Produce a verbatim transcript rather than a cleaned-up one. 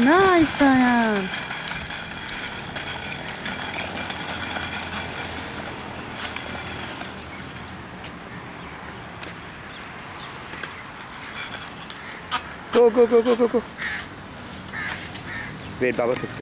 Nice, Rayan. Go, go, go, go, go, go. Wait, Baba fix it.